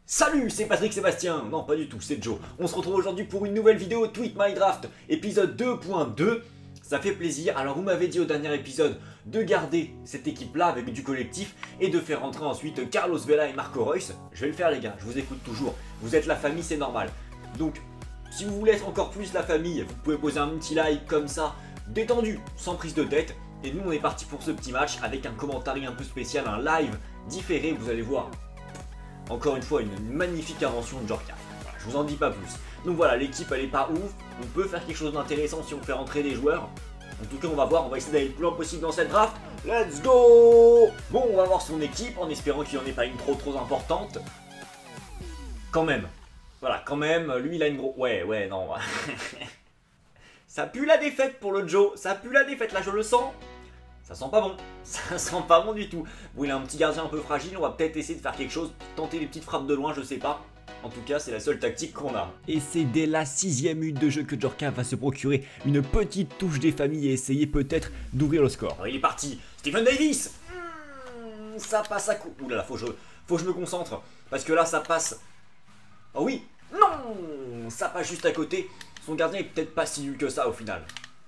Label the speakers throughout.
Speaker 1: Salut, c'est Patrick Sébastien. Non, pas du tout, c'est Joe. On se retrouve aujourd'hui pour une nouvelle vidéo Tweet My Draft, épisode 2.2. Ça fait plaisir. Alors, vous m'avez dit au dernier épisode de garder cette équipe-là avec du collectif et de faire rentrer ensuite Carlos Vela et Marco Reus. Je vais le faire, les gars. Je vous écoute toujours. Vous êtes la famille, c'est normal. Donc, si vous voulez être encore plus la famille, vous pouvez poser un petit like comme ça, détendu, sans prise de tête. Et nous, on est parti pour ce petit match avec un commentaire un peu spécial, un live différé, vous allez voir. Encore une fois, une magnifique invention de Djorkaeff. Voilà, je vous en dis pas plus. Donc voilà, l'équipe elle est pas ouf. On peut faire quelque chose d'intéressant si on fait rentrer des joueurs. En tout cas, on va voir, on va essayer d'aller le plus loin possible dans cette draft. Let's go! Bon, on va voir son équipe en espérant qu'il n'y en ait pas une trop importante. Quand même. Voilà, quand même, lui il a une grosse... Ouais, non. Ça pue la défaite pour le Joe. Ça pue la défaite, là je le sens. Ça sent pas bon, ça sent pas bon du tout. Bon, il a un petit gardien un peu fragile, on va peut-être essayer de faire quelque chose, tenter des petites frappes de loin, je sais pas. En tout cas, c'est la seule tactique qu'on a.
Speaker 2: Et c'est dès la 6ème minute de jeu que Djorkaeff va se procurer une petite touche des familles et essayer peut-être d'ouvrir le score.
Speaker 1: Alors, il est parti, Stephen Davis. Ça passe à coup. Ouh là là, faut que je me concentre, parce que là, ça passe... Oh oui, non, ça passe juste à côté. Son gardien est peut-être pas si nul que ça au final.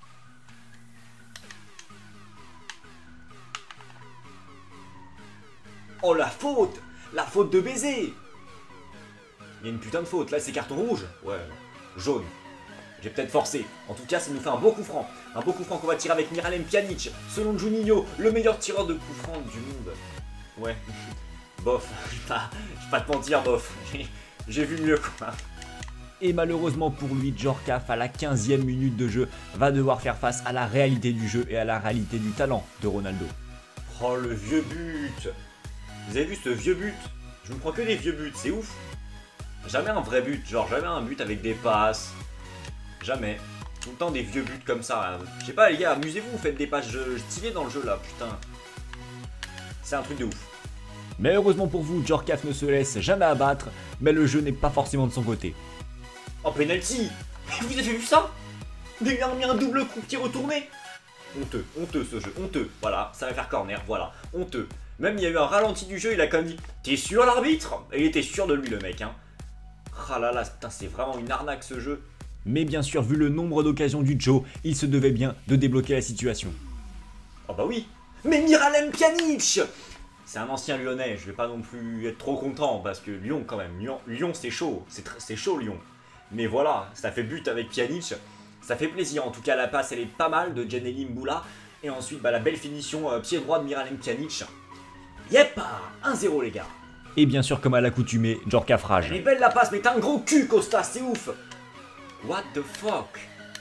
Speaker 1: Oh la faute de baiser. Il y a une putain de faute, là c'est carton rouge. Ouais, jaune. J'ai peut-être forcé. En tout cas, ça nous fait un beau coup franc. Un beau coup franc qu'on va tirer avec Miralem Pjanic. Selon Juninho, le meilleur tireur de coup franc du monde. Ouais, bof, je vais pas te mentir, bof. J'ai vu mieux quoi.
Speaker 2: Et malheureusement pour lui, Djorkaeff à la 15ème minute de jeu va devoir faire face à la réalité du jeu et à la réalité du talent de Ronaldo.
Speaker 1: Oh le vieux but. Vous avez vu ce vieux but? Je me prends que des vieux buts, c'est ouf. Jamais un vrai but, genre jamais un but avec des passes. Jamais. Tout le temps des vieux buts comme ça. Je sais pas les gars, amusez-vous, vous faites des passes stylées dans le jeu là, putain. C'est un truc de ouf.
Speaker 2: Mais heureusement pour vous, Djorkaeff ne se laisse jamais abattre, mais le jeu n'est pas forcément de son côté.
Speaker 1: Oh penalty. Vous avez vu ça? Il a mis un double coup de tir retourné. Honteux ce jeu, honteux. Voilà, ça va faire corner, voilà, honteux. Même il y a eu un ralenti du jeu, il a quand même dit « T'es sûr l'arbitre ?» Et il était sûr de lui le mec hein. Ah là là, putain c'est vraiment une arnaque ce jeu.
Speaker 2: Mais bien sûr, vu le nombre d'occasions du Joe, il se devait bien de débloquer la situation.
Speaker 1: Oh bah oui. Mais Miralem Pjanic! C'est un ancien lyonnais, je vais pas non plus être trop content parce que Lyon quand même, Lyon c'est chaud, c'est chaud Lyon. Mais voilà, ça fait but avec Pjanic, ça fait plaisir. En tout cas la passe elle est pas mal de Djenelly Mboula. Et ensuite bah, la belle finition pied droit de Miralem Pjanic. Yep, 1-0 les gars.
Speaker 2: Et bien sûr, comme à l'accoutumée, Djorkaeff rage.
Speaker 1: Elle est belle la passe, mais t'as un gros cul Costa, c'est ouf. What the fuck?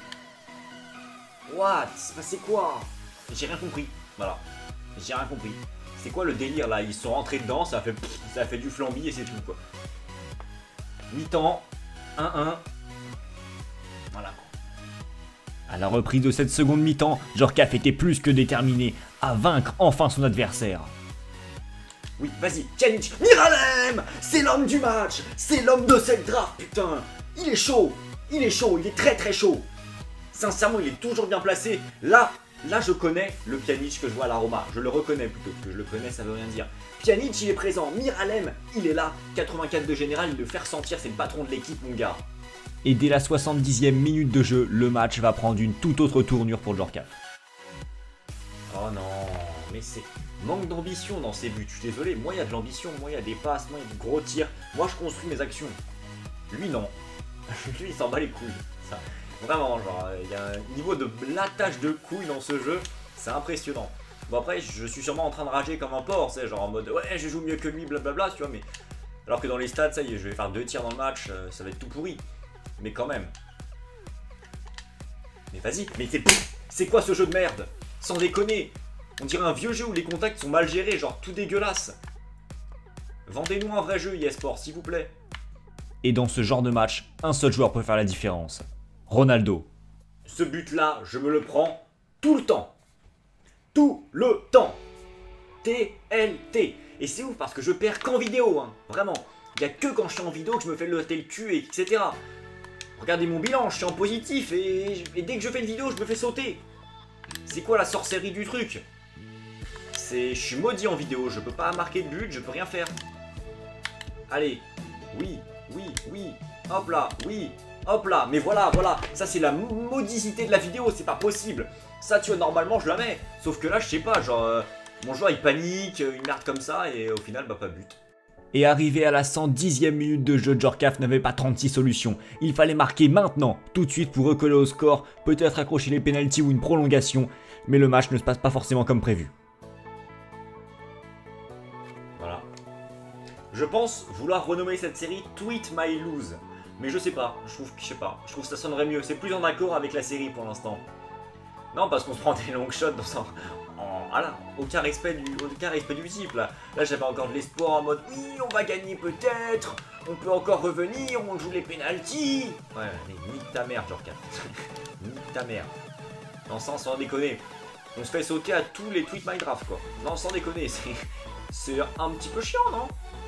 Speaker 1: What? C'est passé quoi? J'ai rien compris, voilà. J'ai rien compris. C'est quoi le délire là? Ils sont rentrés dedans, ça a fait du flambi et c'est tout quoi. Mi-temps, 1-1. Voilà.
Speaker 2: À la reprise de cette seconde mi-temps, Djorkaeff était plus que déterminé à vaincre enfin son adversaire.
Speaker 1: Oui, vas-y, Pjanic, Miralem! C'est l'homme du match! C'est l'homme de cette draft, putain! Il est chaud! Il est très chaud! Sincèrement, il est toujours bien placé. Là, je connais le Pjanic que je vois à la Roma. Je le reconnais plutôt, que je le connais, ça veut rien dire. Pjanic, il est présent. Miralem, il est là. 84 de général, il le fait ressentir, c'est le patron de l'équipe, mon gars.
Speaker 2: Et dès la 70e minute de jeu, le match va prendre une toute autre tournure pour Djorkaeff.
Speaker 1: Oh non, mais c'est... Manque d'ambition dans ces buts, je suis désolé, moi il y a de l'ambition, moi il y a des passes, moi il y a du gros tir, moi je construis mes actions. Lui non, lui il s'en bat les couilles. Ça, vraiment, genre, il y a un niveau de blattage de couilles dans ce jeu, c'est impressionnant. Bon après, je suis sûrement en train de rager comme un porc, c'est genre en mode ouais je joue mieux que lui, blablabla, tu vois, mais... Alors que dans les stats, ça y est, je vais faire 2 tirs dans le match, ça va être tout pourri. Mais quand même. Mais vas-y, mais c'est quoi ce jeu de merde? Sans déconner. On dirait un vieux jeu où les contacts sont mal gérés, genre tout dégueulasse. Vendez-nous un vrai jeu eSport, s'il vous plaît.
Speaker 2: Et dans ce genre de match, un seul joueur peut faire la différence. Ronaldo.
Speaker 1: Ce but-là, je me le prends tout le temps. Tout le temps. TLT. Et c'est ouf parce que je perds qu'en vidéo, hein. Vraiment. Il n'y a que quand je suis en vidéo que je me fais lever le cul, etc. Regardez mon bilan, je suis en positif et dès que je fais une vidéo, je me fais sauter. C'est quoi la sorcellerie du truc? Je suis maudit en vidéo, je peux pas marquer de but, je peux rien faire. Allez, oui, oui, oui, hop là, oui, hop là. Mais voilà, voilà, ça c'est la modicité de la vidéo, c'est pas possible. Ça, tu vois, normalement, je la mets. Sauf que là, je sais pas, genre, mon joueur, il panique, il merde comme ça, et au final, bah, pas but.
Speaker 2: Et arrivé à la 110e minute de jeu, Djorkaeff n'avait pas 36 solutions. Il fallait marquer maintenant, tout de suite pour recoller au score, peut-être accrocher les pénaltys ou une prolongation, mais le match ne se passe pas forcément comme prévu.
Speaker 1: Voilà. Je pense vouloir renommer cette série Tweet My Lose. Mais je sais pas, je trouve que ça sonnerait mieux. C'est plus en accord avec la série pour l'instant. Non, parce qu'on se prend des long shots dans voilà, aucun respect du type là. Là j'avais encore de l'espoir en mode oui on va gagner peut-être, on peut encore revenir, on joue les pénaltys. Ouais, allez, nique ta mère Djorkaeff. Nique ta mère. Non sans déconner. On se fait sauter à tous les tweets Minecraft quoi. Non sans déconner, c'est un petit peu chiant non?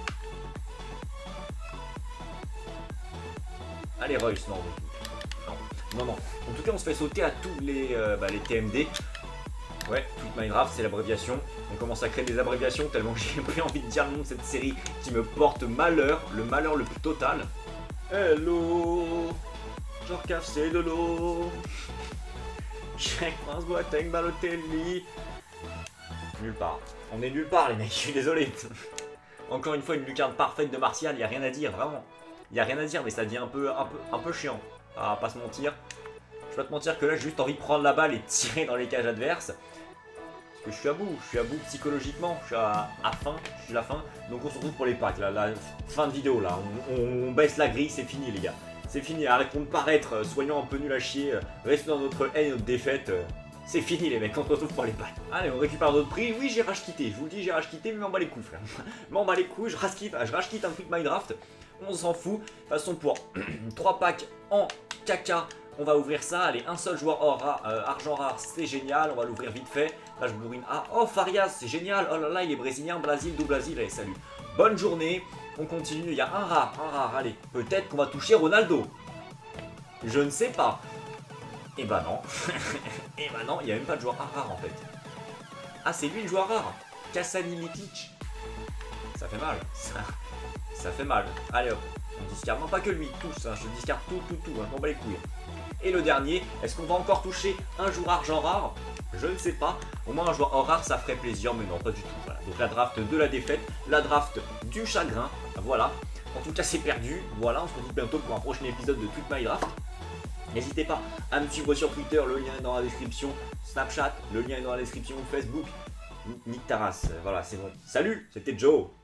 Speaker 1: Allez Royce, non. Non. En tout cas on se fait sauter à tous les TMD. Ouais, Tweet Minecraft, c'est l'abréviation. On commence à créer des abréviations tellement que j'ai plus envie de dire le nom de cette série qui me porte malheur, le malheur le plus total. Hello, Djorkaeff c'est de l'eau. Check Prince Boateng, Balotelli. Nulle part. On est nulle part les mecs, je suis désolé. Encore une fois une lucarne parfaite de Martial, y a rien à dire, vraiment. Y a rien à dire, mais ça devient un peu chiant. À pas se mentir. Je vais pas te mentir que là j'ai juste envie de prendre la balle et de tirer dans les cages adverses. Parce que je suis à bout psychologiquement, je suis à la fin. Donc on se retrouve pour les packs, la fin de vidéo là. On baisse la grille, c'est fini les gars. C'est fini, arrêtons de paraître, soyons un peu nuls à chier, restons dans notre haine et notre défaite. C'est fini les mecs, on se retrouve pour les packs. Allez, on récupère notre prix. Oui, j'ai rage quitté, je vous le dis, j'ai rage quitté, mais m'en bats les couilles frère. M'en bats les couilles, je rage quitte un truc Minecraft. On s'en fout. De toute façon, pour 3 packs en caca, on va ouvrir ça. Allez, un seul joueur argent rare, c'est génial. On va l'ouvrir vite fait. Là, je bourrine. Ah, oh, Farias, c'est génial. Oh là là, il est brésilien, Brésil, do Brésil. Allez, salut. Bonne journée. On continue. Il y a un rare. Allez, peut-être qu'on va toucher Ronaldo. Je ne sais pas. Eh ben non. Eh ben non, il n'y a même pas de joueur rare en fait. Ah, c'est lui le joueur rare. Kasani Likic. Ça fait mal. Ça fait mal. Allez hop. On discarde, non pas que lui, tous, hein, je discarde tout, hein, on bat les couilles. Et le dernier, est-ce qu'on va encore toucher un joueur argent rare? Je ne sais pas, au moins un joueur or rare ça ferait plaisir, mais non pas du tout. Voilà. Donc la draft de la défaite, la draft du chagrin, voilà. En tout cas c'est perdu, voilà, on se retrouve bientôt pour un prochain épisode de Tweet My Draft. N'hésitez pas à me suivre sur Twitter, le lien est dans la description, Snapchat, le lien est dans la description, Facebook. Nick Taras, voilà c'est bon. Salut, c'était Joe.